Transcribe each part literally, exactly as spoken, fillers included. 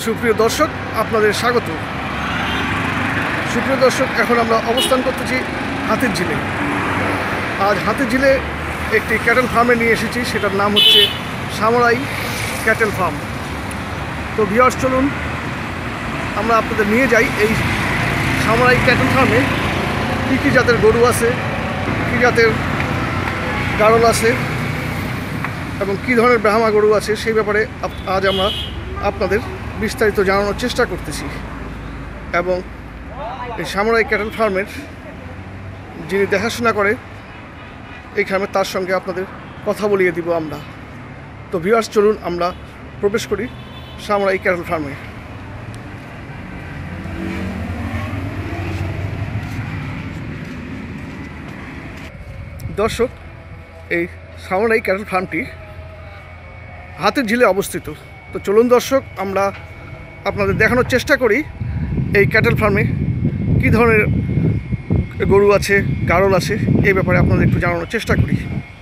সুপ্রিয় দর্শক, আপনাদের স্বাগত। সুপ্রিয় দর্শক, এখন আমরা অবস্থান করতেছি হাতির ঝিলে। আজ হাতির ঝিলে একটি ক্যাটেল ফার্মে নিয়ে এসেছি, সেটার নাম হচ্ছে সামরাই ক্যাটেল ফার্ম। তো ভিউয়ার্স, চলুন আমরা আপনাদের নিয়ে যাই এই সামরাই ক্যাটেল ফার্মে কী কী জাতের গরু আছে, কী জাতের গাড়ল আছে এবং কী ধরনের ব্রাহ্মা গরু আছে, সেই ব্যাপারে আজ আমরা আপনাদের বিস্তারিত জানানোর চেষ্টা করতেছি। এবং এই সামরাই ক্যাটেল ফার্মের যিনি দেখাশোনা করে এই খার্মে, তার সঙ্গে আপনাদের কথা বলিয়ে দিব আমরা। তো ভিউয়ার্স, চলুন আমরা প্রবেশ করি সামরাই ক্যাটেল ফার্মে। দর্শক, এই সামরাই ক্যাটেল ফার্মটি হাতির ঝিলে অবস্থিত। তো চলুন দর্শক, আমরা আপনাদের দেখানোর চেষ্টা করি এই ক্যাটেল ফার্মে কী ধরনের গরু আছে, গাড়ল আছে, এই ব্যাপারে আপনাদের একটু জানানোর চেষ্টা করি।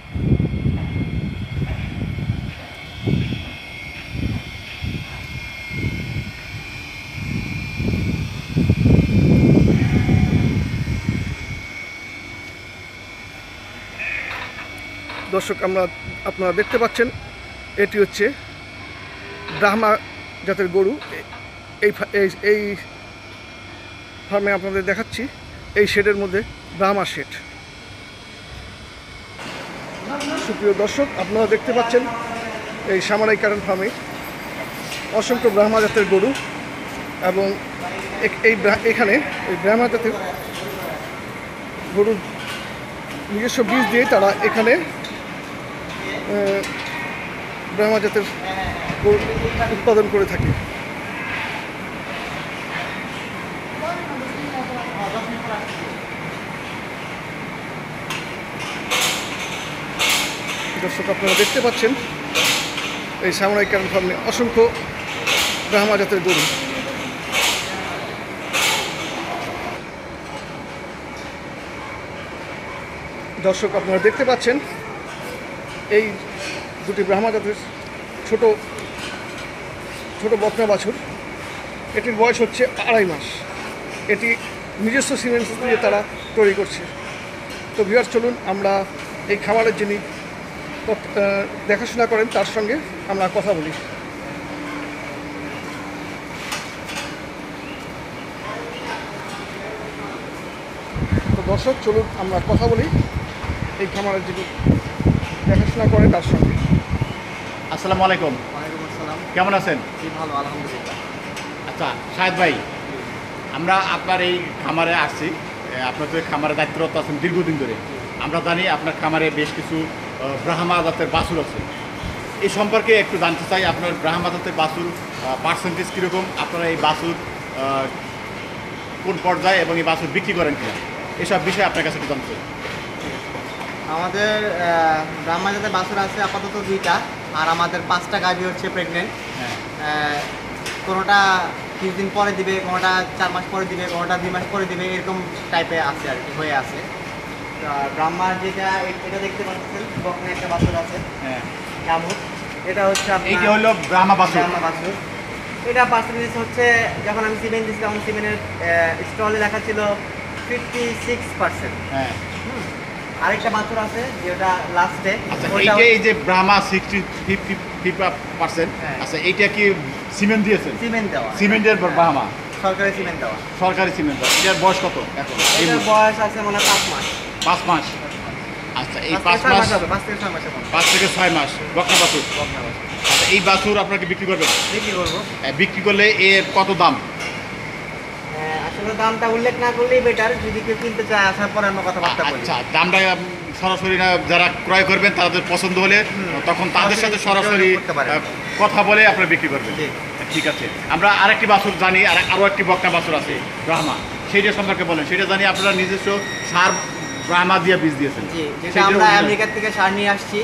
দর্শক, আমরা আপনারা দেখতে পাচ্ছেন এটি হচ্ছে ব্রাহ্মা জাতের গরু। এই এই ফার্মে আপনাদের দেখাচ্ছি, এই শেডের মধ্যে ব্রাহ্মা শেড। সুপ্রিয় দর্শক, আপনারা দেখতে পাচ্ছেন এই সামরাই ক্যাটেল ফার্মে অসংখ্য ব্রাহ্মা জাতের গরু, এবং এই এখানে এই ব্রাহ্মা জাতের গরুর নিজস্ব বীজ দিয়ে তারা এখানে ব্রাহ্মা জাতের গরু উৎপাদন করে থাকে। দর্শক, আপনারা দেখতে পাচ্ছেন এই সামরাই ক্যাটেল ফার্মে অসংখ্য ব্রাহ্মা জাতের গরু। দর্শক, আপনারা দেখতে পাচ্ছেন এই দুটি ব্রাহ্মা জাতের ছোট ছোট বকনা বাছুর। এটির বয়স হচ্ছে আড়াই মাস। এটি নিজস্ব সিমেন্ট দিয়ে তারা তৈরি করছে। তো ভিউয়ার্স, চলুন আমরা এই খামারের যিনি দেখাশোনা করেন তার সঙ্গে আমরা কথা বলি। তো দর্শক, চলুন আমরা কথা বলি এই খামারের যিনি দেখাশোনা করেন তার সঙ্গে। আসসালামু আলাইকুম। ওয়ালাইকুম আসসালাম। কেমন আছেন? জি, ভালো, আলহামদুলিল্লাহ। আচ্ছা শাহেদ ভাই, আমরা আপনার এই খামারে আসছি। আপনার তো খামারে দায়িত্বরত আছেন দীর্ঘদিন ধরে। আমরা জানি আপনার খামারে বেশ কিছু ব্রাহ্মা জাতের বাছুর আছে। এই সম্পর্কে একটু জানতে চাই, আপনার ব্রাহ্মা জাতের বাছুর পার্সেন্টেজ কীরকম, আপনারা এই বাছুর কোন পর্যায়ে এবং এই বাছুর বিক্রি করেন কিনা, এসব বিষয়ে আপনার কাছে একটু জানতে চাই। আমাদের ব্রাহ্মা জাতের বাছুর আছে আপাতত দুইটা, আর আমাদের পাঁচটা গাভী হচ্ছে প্রেগনেন্ট। হ্যাঁ, কোনোটা কিছুদিন পরে দিবে, কোনোটা চার মাস পরে দিবে, কোনোটা দুই মাস পরে দিবে, এরকম টাইপে আছে আর কি, হয়ে আছে। ব্রাহ্মার যেটা এটা দেখতে পাচ্ছেন, বকনা একটা বাছুর আছে। হ্যাঁ, কেমন এটা হচ্ছে এইটা হলো ব্রাহ্মা বাছুর। ব্রাহ্মা বাছুর। এটা পার্সেন্টেজ হচ্ছে, যখন আমি সিমেন্ট দিচ্ছিলাম তখন সিমেন্টের স্টলে লেখা ছিল ফিফটি সিক্স পার্সেন্ট। হ্যাঁ, আরেকটা বাছুর আছে যেটা লাস্টে। আচ্ছা, এইটা এই যে Brahma sixty fifty fifty percent, আচ্ছা এইটা কি সিমেন্ট দিয়েছেন? সিমেন্ট দেওয়া, সিমেন্টের ব্রাহ্মা, সরকারি সিমেন্ট দেওয়া। সরকারি সিমেন্ট। এটার বয়স কত এখন? এটার বয়স আছে মনে হয় পাঁচ মাস। পাঁচ মাস। আচ্ছা, এই পাঁচ পাঁচ মাস, হবে, পাঁচ থেকে ছয় মাসের মতো। পাঁচ থেকে ছয় মাস বকনা বাছুর। বকনা বাছুর আচ্ছা, এই বাছুর আপনাকে বিক্রি করবেন? বিক্রি করবো। বিক্রি করলে এর কত দাম? হ্যাঁ, আসলে দামটা উল্লেখ না করলেই বেটার, যদি কেউ কিনতে চায় আসার পরে আমরা কথাবার্তা বলি। আচ্ছা, দামটা সরাসরি না, যারা ক্রয় করবেন তাদের পছন্দ হলে তখন তাদের সাথে সরাসরি কথা বলে আপনারা বিক্রি করবেন। ঠিক আছে, আমরা আরেকটি বাছুর জানি, আর আরও একটি বকনা বাছুর আছে ব্রাহ্মা, সেইটা সম্পর্কে বলেন। সেটা জানি আপনারা নিজস্ব সার ব্রাহ্মা দিয়ে বীজ দিয়েছেন। জি, যেটা আমরা আমেরিকার থেকে সার নিয়ে আসছি,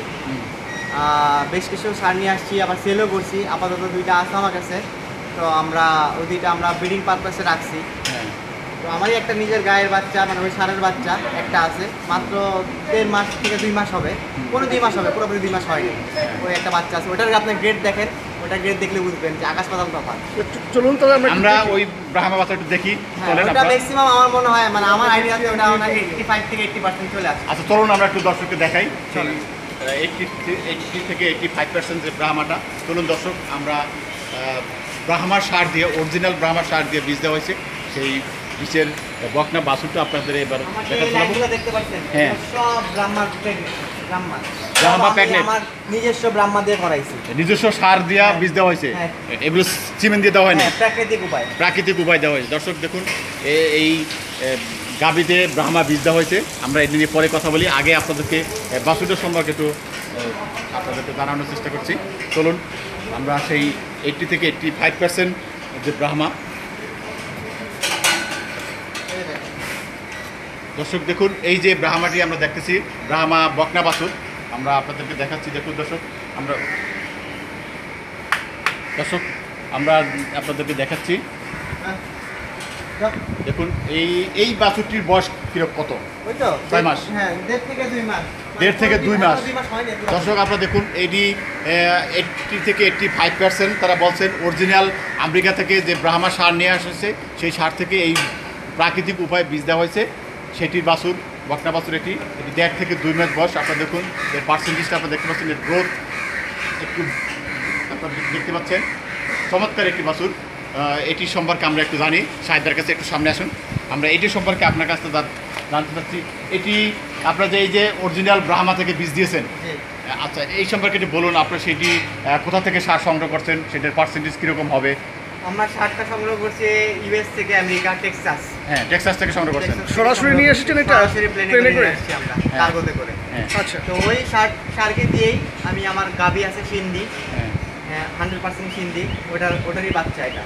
বেশ কিছু সার নিয়ে আসছি, আবার সেলও করছি। আপাতত দুইটা আছে আমার কাছে, তো আমরা ওই দুইটা আমরা ব্রিডিং পারপাসে রাখছি। হ্যাঁ, তো আমারই একটা নিজের গায়ের বাচ্চা মানে ওই ষাঁড়ের বাচ্চা একটা আছে, মাত্র দেড় মাস থেকে দুই মাস হবে, কোনো দুই মাস হবে, পুরোপুরি দুই মাস হয়নি। ওই একটা বাচ্চা আছে, ওটার আপনি গ্রেড দেখেন, ওটা গ্রেড দেখলে বুঝবেন যে আকাশ পাতাল তফাৎ। তো চ- চলুন তাহলে আমরা একটু আমরা দেখি। ওই ব্রাহ্মা বাচ্চা একটু দেখি। হ্যাঁ, চলেন ওটা আমরা। ম্যাক্সিমাম আমার মনে হয় মানে আমার আইডিয়াতে ওটা এইটটি ফাইভ থেকে এইটটি পার্সেন্ট চলে আসে। আচ্ছা চলুন আমরা একটু দর্শককে দেখাই চলেন। এইটটি এইটটি থেকে এইটটি ফাইভ পার্সেন্ট যে ব্রাহ্মাটা। চলুন দর্শক, আমরা আহ, ব্রাহ্মার সার দিয়ে, অরিজিনাল ব্রাহ্মার সার দিয়ে বীজ দেওয়া হয়েছে সেই বীজের বকনা বাছুরটা আপনাদের এবার আমাকে দেখা এই শোনাবো। লাইনগুলো দেখতে পাচ্ছেন, হ্যাঁ। সব ব্রাহ্মার প্রেগনেন্ট, ব্রাহ্মা ব্রাহ্মা সব আমি pregnant। আমার নিজস্ব ব্রাহ্মা দিয়ে করাইছি। নিজস্ব সার দিয়া হ্যাঁ। বীজ দেওয়া হয়েছে, হ্যাঁ। এগুলো চিমেন্ট দিয়ে দেওয়া হয়নি, হ্যাঁ, প্রাকৃতিক উপায়। প্রাকৃতিক উপায় দেওয়া হয়েছে। দর্শক দেখুন, এ- এই এ, গাভীতে ব্রাহ্মা বীজ দেওয়া হয়েছে। আমরা এটি নিয়ে পরে কথা বলি, আগে আপনাদেরকে এ, বাছুরটার সম্পর্কে একটু এ, আপনাদেরকে জানানোর চেষ্টা করছি। চলুন আমরা সেই এইটটি থেকে এইটটি ফাইভ পার্সেন্ট যে ব্রাহ্মা। দর্শক দেখুন, এই যে ব্রাহ্মাটি আমরা দেখতেছি, ব্রাহ্মা বকনা বাছুর, আমরা আপনাদেরকে দেখাচ্ছি। দেখুন দর্শক, আমরা দর্শক আমরা আপনাদেরকে দেখাচ্ছি। দেখুন এই এই বাছুরটির বয়স কিরকম, কত? ওই তো ছয় মাস। হ্যাঁ, দেড় থেকে দুই মাস। দেড় থেকে দুই মাস। দুই মাস হয়নি পুরো। দর্শক আপনারা দেখুন, এটি এইটটি থেকে এইটটি ফাইভ পার্সেন্ট তারা বলছেন অরিজিনাল আমেরিকা থেকে যে ব্রাহ্মা সার নিয়ে আসছে, সেই সার থেকে এই প্রাকৃতিক উপায়ে বীজ দেওয়া হয়েছে। সেটির বাছুর, বকনা বাছুর এটি এটি দেড় থেকে দুই মাস বয়স। আপনারা দেখুন এর পার্সেন্টেজটা আপনারা দেখতে পাচ্ছেন, এর গ্রোথ একটু আপনারা দেখতে পাচ্ছেন। চমৎকার একটি বাছুর। আহ, এটির সম্পর্কে আমরা একটু জানি, সাহেবদের কাছে একটু সামনে আসুন। আমরা এটির সম্পর্কে আপনার কাছ থেকে জান- জানতে চাচ্ছি। এটি আপনারা যে এই যে অরিজিনাল ব্রাহ্মা থেকে বীজ দিয়েছেন, জি। আচ্ছা এই সম্পর্কে একটু বলুন। আপনার সেটি আহ, কোথা থেকে সার সংগ্রহ করছেন, সেটার পার্সেন্টেজ কীরকম হবে? আমরা সারটা সংগ্রহ করছি ইউএস থেকে, আমেরিকা, টেক্সাস। হ্যাঁ, টেক্সাস থেকে সংগ্রহ করছেন। টেক্সাস থেকে সরাসরি সংগ্রহ নিয়ে করছি। এসেছেন এটা? সরাসরি প্লেনে প্লেনে করে করে? নিয়ে আসছি আমরা, হ্যাঁ। কার্গোতে করে। হ্যাঁ আচ্ছা, তো ওই সার সারকে দিয়েই আমি আমার গাবি আছে সিন্ধি, হ্যাঁ হ্যাঁ হান্ড্রেড পার্সেন্ট সিন্ধি, ওটার ওটারই বাচ্চা এটা।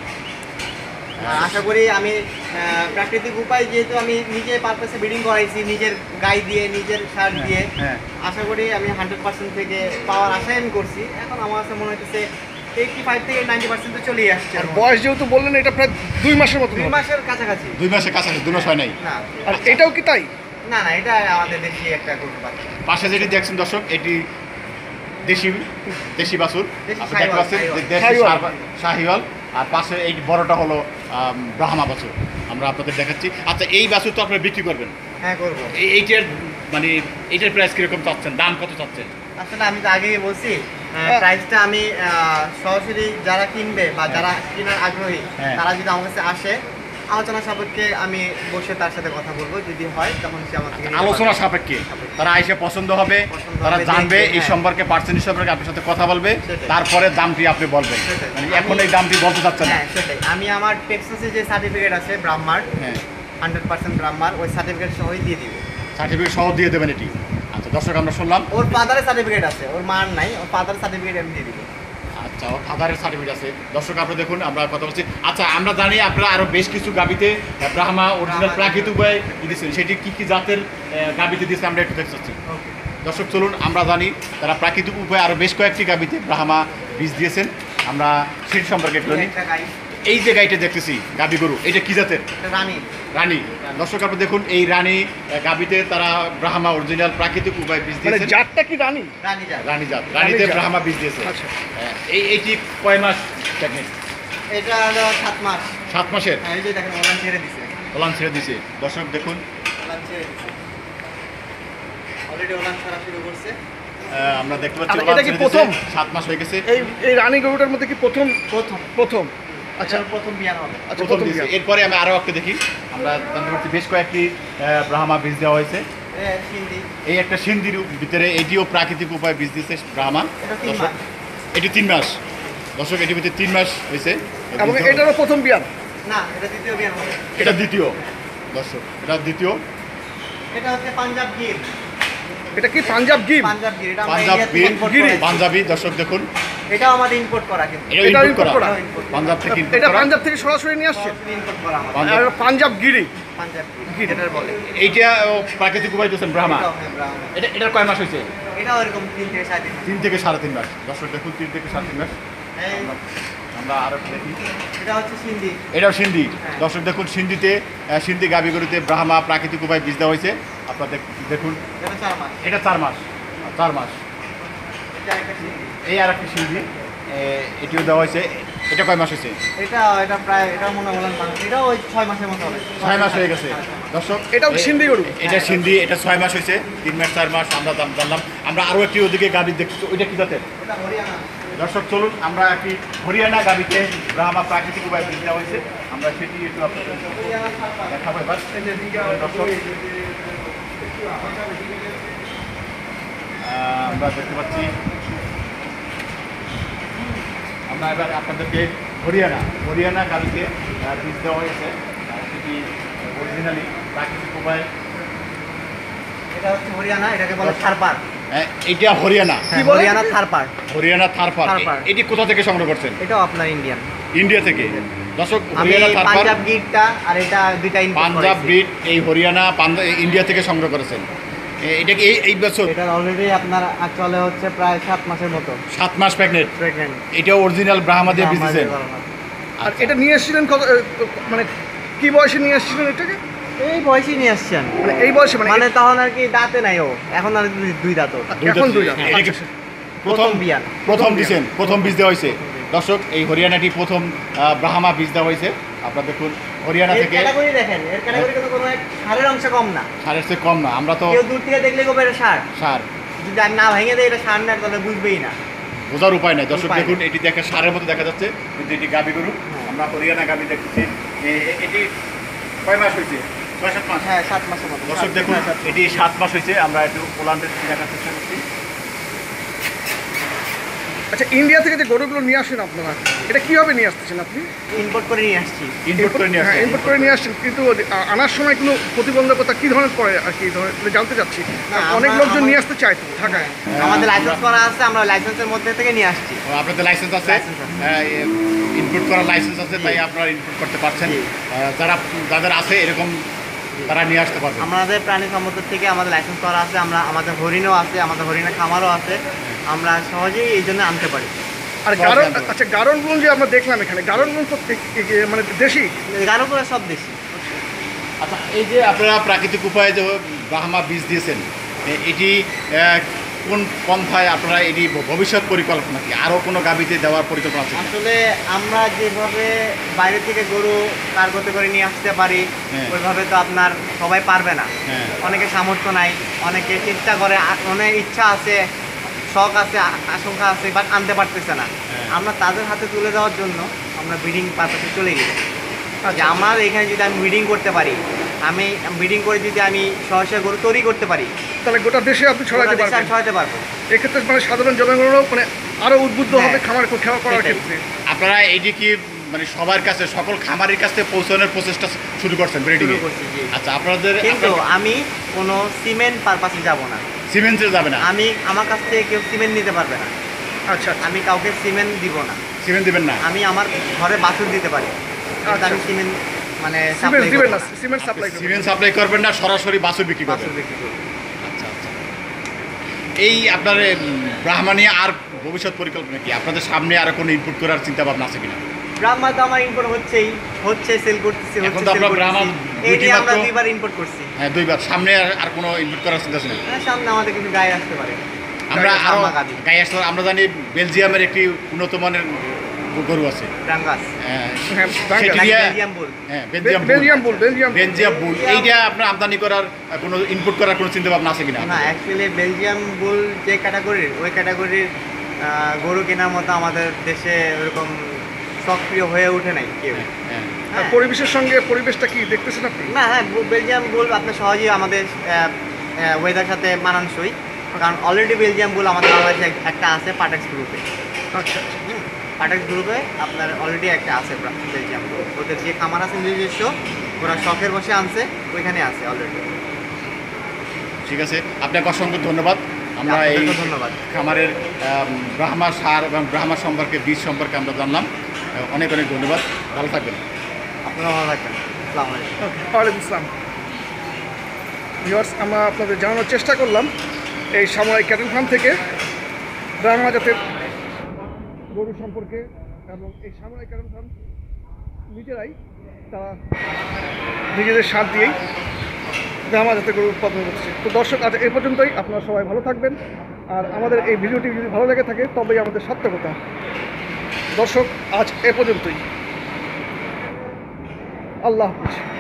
আর আশা করি আমি আহ, প্রাকৃতিক উপায় যেহেতু আমি নিজে পারপাসে ব্রিডিং করাইছি, নিজের গাই দিয়ে, নিজের সার দিয়ে, হ্যাঁ। আশা করি আমি হান্ড্রেড পার্সেন্ট থেকে পাওয়ার আশাই আমি করছি। এখন আমার কাছে মনে হচ্ছে এইটটি ফাইভ থেকে নাইনটি পার্সেন্ট তো চলেই আসছে। আর বয়স যেহেতু বললেন এটা প্রায় দুই মাসের মতো দুই মাসের কাছাকাছি। দুই মাসের কাছাকাছি, দুই মাস হয় নাই। না আর এটাও কি তাই? না না, এটা আমাদের দেশি একটা গরুর বাচ্চা। পাশে যেটি দেখছেন দর্শক, এটি দেশি দেশি বাছুর। দেশি আপনি দেখতে শাহিওয়াল, পাচ্ছেন যে শাহিওয়াল। দেশি শাহিওয়াল। সার- শাহিওয়াল। আর পাশে এই বড়টা হলো আম, ব্রাহ্মা বাছুর। আমরা আপনাদের দেখাচ্ছি। আচ্ছা এই বাছুর তো আপনারা বিক্রি করবেন, হ্যাঁ করবো। এই এইটার মানে এইটার প্রাইস কিরকম চাচ্ছেন, দাম কত চাচ্ছেন? আসলে আমি তো আগেই বলছি প্রাইসটা আমি আহ, সরাসরি যারা কিনবে বা যারা কেনার আগ্রহী হ্যাঁ। তারা যদি আমার কাছে আসে, আলোচনা সাপেক্ষে আমি বসে তার সাথে কথা বলবো, যদি হয় তখন সে আমার থেকে নিতে আলোচনা পারবে। সাপেক্ষে তারা আইসে পছন্দ হবে, পছন্দ তারা হবে, জানবে দেখবে, এই হ্যাঁ। সম্পর্কে, পার্সেন্টেজ সম্পর্কে আপনার সাথে কথা বলবে, সেটাই। তারপরে দামটি আপনি বলবেন। সেটাই। মানে এখন এই দামটি বলতে চাচ্ছেন না। হ্যাঁ সেটাই। আমি আমার টেক্সাসে যে সার্টিফিকেট আছে ব্রাহ্মার, হ্যাঁ, হান্ড্রেড পার্সেন্ট ব্রাহ্মার, ওই সার্টিফিকেট সহই দিয়ে দিব। সার্টিফিকেট সহ দিয়ে দেবেন এটি। আচ্ছা দর্শক আমরা শুনলাম। ওর ফাদারের সার্টিফিকেট আছে, ওর মার নাই, ওর ফাদারের সার্টিফিকেট আমি দিয়ে দিব। আচ্ছা, ওর ফাদারের সার্টিফিকেট আছে। দর্শক আপনারা দেখুন, আমরা কথা বলছি। আচ্ছা আমরা জানি আপনারা আরো বেশ কিছু গাবিতে ব্রাহ্মা অরিজিনাল ব্রাহ্মা। প্রাকৃতিক উপায়ে দিয়েছেন, সেটি কি কি জাতের আহ, গাবিতে দিয়েছেন আমরা একটু দেখতে চাচ্ছি। দর্শক চলুন, আমরা জানি তারা প্রাকৃতিক উপায়ে আরো বেশ কয়েকটি গাবিতে ব্রাহ্মা বীজ দিয়েছেন, আমরা সেটি সম্পর্কে একটু জানি। একটা গাই, এই যে গাইটা দেখতেছি গাবি গরু, এটা কি জাতের? একটা রানী। রানী। দর্শক আপনারা দেখুন, এই রানী আহ, গাবিতে তারা ব্রাহ্মা অরিজিনাল প্রাকৃতিক উপায়ে বীজ মানে দিয়েছেন। জাতটা কি রানী? রানী যা। রানী জাত, রানীতে জাত। ব্রাহ্মা বীজ দিয়েছে। আচ্ছা। আহ, এই এইটি কয় মাস প্রেগনেন্ট? এটা হলো সাত মাস। সাত মাসের। হ্যাঁ, এই যে দেখেন ওলান ছেড়ে দিছে। ওলান ছেড়ে দিছে। দর্শক দেখুন, ওলান ছেড়ে দিছে। অলরেডি ওলান ছাড়া শুরু করছে। আহ, আমরা দেখতে পাচ্ছি আর ওলান এটা কি ছেড়ে দিছে। প্রথম? সাত মাস হয়ে গেছে। এই এই রানী গরুটার মধ্যে কি প্রথম? প্রথম প্রথম। আচ্ছা, আচ্ছা, প্রথম বিয়ান হবে। আচ্ছা প্রথম প্রথম দিয়েছে। বিয়ান। এরপরে আমি আরো একটা দেখি, আমরা জানতে পারছি বেশ কয়েকটি আহ, ব্রাহ্মা বীজ দেওয়া হয়েছে। এ হিন্দি। এই একটা সিন্ধির ভিতরে এটিও প্রাকৃতিক উপায় বীজ দিয়েছে ব্রাহ্মা। এটা তিন দর্শক, মাস। এটি তিন মাস। দর্শক এটির ভিতরে তিন মাস হয়েছে। এবং এটারও প্রথম বিয়ান। না, এটা দ্বিতীয় বিয়ান হবে। এটা দ্বিতীয়। দর্শক এটা দ্বিতীয়। এটা হচ্ছে পাঞ্জাব গির। এটা কি পাঞ্জাব গির? পাঞ্জাব গির, এটা আমরা পাঞ্জাব ইন্ডিয়া থেকে বীর, ইম্পোর্ট গিরি। করেছি। পাঞ্জাবি। দর্শক দেখুন, এটাও আমাদের ইম্পোর্ট করা কিন্তু। এটাও এটাও ইম্পোর্ট import করা। করা। import করা। পাঞ্জাব থেকে import এটা করা। পাঞ্জাব থেকে সরাসরি নিয়ে আসছে। সরাসরি ইম্পোর্ট করা আমাদের। পাঞ্জাব। আর পাঞ্জাব গিরি। পাঞ্জাব গির। গির এটার বলে। এইটা ও, প্রাকৃতিক উপায় দিয়েছেন ব্রাহ্মা। এটাও হ্যাঁ, ব্রাহ্মণ। এটা এটার কয় মাস হয়েছে? এটাও এরকম তিন থেকে সাড়ে তিন মাস। তিন থেকে সাড়ে তিন মাস। দর্শক দেখুন, তিন থেকে সাড়ে তিন মাস। এই আমরা আরও দেখি। এটা হচ্ছে সিন্ধি। এটাও সিন্ধি। হ্যাঁ। দর্শক দেখুন, সিন্ধিতে আহ, সিন্ধি গাভীগরুতে ব্রাহ্মা প্রাকৃতিক উপায় বীজ দেওয়া হয়েছে। আপনারা দেখ- দেখুন, এটা চার মাস। এটা চার মাস চার মাস এটা একটা সিন্ধি। এই আর একটা সিন্ধি, এ, এটিও দেওয়া হয়েছে। এটা কয় মাস হয়েছে? এটা এটা প্রায় এটা মনে বলেন মানুষ এটাও ওই ছয় মাসের মতো হবে। ছয় মাস হয়ে গেছে। দর্শক, এটাও এ- সিন্ধি গরু? এটা সিন্ধি, এটা ছয় মাস হয়েছে, তিন মাস চার মাস আমরা জান- জানলাম। আমরা আরও একটি ওদিকে গাভী দেখছি, ওইটা কি জাতের? এটা হরিয়ানা। দর্শক চলুন, আমরা একটি হরিয়ানা গাভীতে ব্রাহ্মা প্রাকৃতিক উপায় বীজ দেওয়া হয়েছে, আমরা সেটি একটু আপনাদের হরিয়ানা ছাড় দেখাবো এবার। দর্শক, আহ, আমরা দেখতে পাচ্ছি, আমরা এবার আপনাদেরকে হরিয়ানা হরিয়ানা গাড়িতে বীজ দেওয়া হয়েছে, আহ, সেটি অরিজিনালি প্রাকৃতিক উপায়। এটা হচ্ছে হরিয়ানা, এটাকে বলে থারপার। হ্যাঁ, এইটা হরিয়ানা হ্যাঁ, বলে? হরিয়ানা থারপার। হরিয়ানা থারপার। থারপার। এটি কোথা থেকে সংগ্রহ করছেন? এটাও আপনার ইন্ডিয়ান। ইন্ডিয়া থেকে। দর্শক, আমি হরিয়ানা থারপার, পাঞ্জাব গিরটা আর এটা দুইটা ইম্পোর্ট পাঞ্জাব করেছি। ব্রিড, এই হরিয়ানা পাঞ্জাব ইন্ডিয়া থেকে সংগ্রহ করেছেন। এ- এটা কি এই এই বছর এটার অলরেডি আপনার আর চলে হচ্ছে প্রায় সাত মাসের মতো সাত মাস প্রেগনেন্ট? প্রেগনেন্ট। এটা অরিজিনাল ব্রাহ্মা দিয়ে বীজ দিয়েছেন? আর এটা নিয়ে এসেছিলেন কত এ, মানে কি বয়সে নিয়ে এসেছিলেন এটাকে? এই বয়সই নিয়ে আসছেন। মানে এই বয়সে মানে মানে তখন আর কি দাঁতে নাই ও, এখন আর দুই- দুই দাঁত ওর। দুই এখন দাঁত। দুই দাঁত। হ্যাঁ, এটা কি আচ্ছা। প্রথম প্রথম বিয়ান। প্রথম দিছেন, প্রথম বীজ দেওয়া হয়েছে। দর্শক, এই হরিয়ানাটি প্রথম আহ, ব্রাহ্মা বীজ দেওয়া হয়েছে। আপনারা দেখুন, হরিয়ানা এর থেকে ক্যাটাগরি দেখেন, এর ক্যাটাগরি কিন্তু কোনো এক সারের অংশ কম না। সারের চেয়ে কম না। আমরা তো কেউ দূর থেকে দেখলে গোবে এটা সার, সার যদি আর না ভেঙে দেয় এটা সার না তাহলে বুঝবেই না। বোঝার উপায় নাই। দর্শক উপায় দেখুন, এটি দেখে সারের মতো দেখা যাচ্ছে, কিন্তু এটি গাভী গরু। আমরা হরিয়ানা গাভী দেখছি। এ- এ- এটি কয় মাস হয়েছে? ছয় সাত মাস। হ্যাঁ, সাত মাসের মতো। দর্শক সাত- দেখুন, হ্যাঁ, সাত মাস। এটি সাত মাস হয়েছে। আমরা একটু ওলানদের দেখার চেষ্টা করছি। আচ্ছা, ইন্ডিয়া থেকে যে গরুগুলো নিয়ে আসেন আপনারা, এটা কিভাবে নিয়ে আসতেছেন আপনি? ইম্পোর্ট করে নিয়ে আসছি। ইনপুট করে নিয়ে হ্যাঁ, আসছে। ইম্পোর্ট করে নিয়ে আসছেন, কিন্তু আ- আনার সময় কোনো প্রতিবন্ধকতা কি ধরনের পড়ে আর কি ধরনের এটা জানতে চাচ্ছি। না, অনেক আমরা- লোকজন আমার- নিয়ে আসতে চায় তো ঢাকায়। আমাদের লাইসেন্স করা আছে, আমরা লাইসেন্সের মধ্যে থেকে নিয়ে আসছি। ও, আপনাদের লাইসেন্স আছে? লাইসেন্স আছে। ইনপুট করার লাইসেন্স আছে, তাই আপনারা ইনপুট করতে পারছেন। জি। আহ, যারা যাদের আছে এরকম, তারা নিয়ে আসতে পারবে। আমাদের প্রাণী সম্পদ থেকে আমাদের লাইসেন্স করা আছে, আমরা আমাদের হরিণও আছে, আমাদের হরিণের খামারও আছে, আমরা সহজেই এই জন্য আনতে পারি। আর সহজে গারন, আনতে পারবে। আচ্ছা গারনগুলো যে আমরা দেখলাম এখানে, গারনগুলো প্রত্যেক মানে দেশি? গারোপুরা সব দেশি। আচ্ছা, এই যে আপনারা প্রাকৃতিক উপায়ে যে ব্রাহ্মা বীজ দিয়েছেন, এ- এটি আহ, কোন পন্থায় আপনারা এটি ভবিষ্যৎ পরিকল্পনা কি আরও কোনো গাভীতে দেওয়ার পরিকল্পনা আছে? আসলে আমরা যেভাবে বাইরে থেকে গরু কার্গোতে করে নিয়ে আসতে পারি, হ্যাঁ। ওইভাবে তো আপনার সবাই পারবে না। হ্যাঁ। অনেকে সামর্থ্য নাই, অনেকে চেষ্টা করে, আ- অনেক ইচ্ছা আছে, শখ আছে, আ- আশঙ্কা আছে, বাট আনতে পারতেছে না। হ্যাঁ। আমরা তাদের হাতে তুলে দেওয়ার জন্য আমরা ব্রিডিং পারপাসে চলে গেছি। যে আচ্ছা, আমার এখানে যদি আমি ব্রিডিং করতে পারি, আমি ব্রিডিং করে যদি আমি সহসা গরু তৈরি করতে পারি, তাহলে গোটা দেশে আপনি ছড়াতে ওটা দেশে পারবেন। আমি ছড়াতে পারবো। এক্ষেত্রে মানে সাধারণ জনগণও মানে আরো উদ্বুদ্ধ হ্যাঁ। হবে খামার খেয়াল করার সেটাই। ক্ষেত্রে। আপনারা এটি কি মানে সবার কাছে, সকল খামারের কাছে পৌঁছানোর প্রচেষ্টা শুরু করছেন ব্রিডিং? শুরু করছি, জি। আচ্ছা, আপনাদের কিন্তু আমি কোনো সিমেন্ট পারপাসে যাব না। সিমেন্টে যাবে না? আমি আমার কাছ থেকে কেউ সিমেন্ট নিতে পারবে না। আচ্ছা আচ্ছা। আমি কাউকে সিমেন্ট দিব না। সিমেন্ট দিবেন না? আমি আমার ঘরে বাছুর দিতে পারি, কিন্তু আচ্ছা। আমি সিমেন্ট মানে সিমেন্ট supply দিবেন করবো না, সিমেন্ট সাপ্লাই করবেন। সিমেন্ট সাপ্লাই করবেন না, সরাসরি বাছুর বিক্রি করবেন? বাছুর বিক্রি করবো। আচ্ছা আচ্ছা। এই আপনার উম, ব্রাহ্মা নিয়ে আর ভবিষ্যৎ পরিকল্পনা কি? আপনাদের সামনে আর কোনো ইনপুট করার চিন্তা ভাবনা আছে কিনা? ব্রাহ্মা তো আমার ইম্পোর্ট হচ্ছেই, হচ্ছে সেল করতেছি, এখন হচ্ছে তো সেল আপনার ব্রাহ্মা করতেছি। এই দুটি নিয়ে আমরা মাত্র- দুইবার ইম্পোর্ট করছি। হ্যাঁ, দুইবার। সামনে আর- আর কোনো ইনপুট করার চিন্তা আছে না? হ্যাঁ, সামনে আমাদের কিন্তু গায়ে আসতে পারে। আমরা গায়ে আরো ব্রাহ্মা গাভী। গায়ে আসতে আমরা জানি বেলজিয়ামের একটি উন্নত মানের গরু আছে। ব্রাঙ্গাস। হ্যাঁ, হ্যাঁ, সেটি ব্রাঙ্গাস। দিয়ে- বেলজিয়াম বুল। হ্যাঁ, Belgium bull. Belgium bull, Belgium bull. Belgium bull, এইটা আপনার আমদানি করার আহ, কোনো ইনপুট করার কোনো চিন্তা ভাবনা আছে কিনা? না, অ্যাকচুয়ালি বেলজিয়াম বুল যে ক্যাটাগরির, ওই ক্যাটাগরির গরু কেনার মতো আমাদের দেশে ওরকম সক্রিয় হয়ে ওঠে নাই কেউ। হ্যাঁ। আর হ্যাঁ। পরিবেশের সঙ্গে পরিবেশটা কি দেখতেছেন আপনি? না, হ্যাঁ, বু- বেলজিয়াম বুল আপনার সহজেই আমাদের ওয়েদার সাথে মানানসই, কারণ অলরেডি বেলজিয়াম বুল আমাদের বাংলাদেশে এক- একটা আছে পাটেক্স গ্রুপে। আচ্ছা আচ্ছা। পাটেক্স গ্রুপে আপনার অলরেডি একটা আছে ব্রা- বেলজিয়াম বুল। ওদের যে খামার আছে নিজস্ব, ওরা শখের বসে আনছে, ওইখানে আছে অলরেডি। ঠিক আছে, আপনাকে অসংখ্য ধন্যবাদ। আমরা এই আপনাকেও ধন্যবাদ। খামারের আম, ব্রাহ্মা সার এবং ব্রাহ্মা সম্পর্কে, বীজ সম্পর্কে আমরা জানলাম। আহ, অনেক অনেক ধন্যবাদ, ভালো থাকবেন। আপনারা ভালো থাকবেন। আসসালামু আলাইকুম। ওকে, ওয়ালাইকুম আসসালাম। ভিউয়ার্স, আমরা আপনাদের জানানোর চেষ্টা করলাম এই সামরাই ক্যাটেল ফার্ম থেকে ব্রাহ্মা জাতের গরু সম্পর্কে এবং এই সামরাই ক্যাটল ফার্ম নিজেরাই তারা নিজেদের সার দিয়েই ব্রাহ্মা জাতের গরু উৎপাদন করছে। তো দর্শক, আজ এই পর্যন্তই। আপনারা সবাই ভালো থাকবেন, আর আমাদের এই ভিডিওটি যদি ভালো লেগে থাকে তবেই আমাদের সার্থকতা। দর্শক, আজ এ পর্যন্তই। আল্লাহ হাফিজ।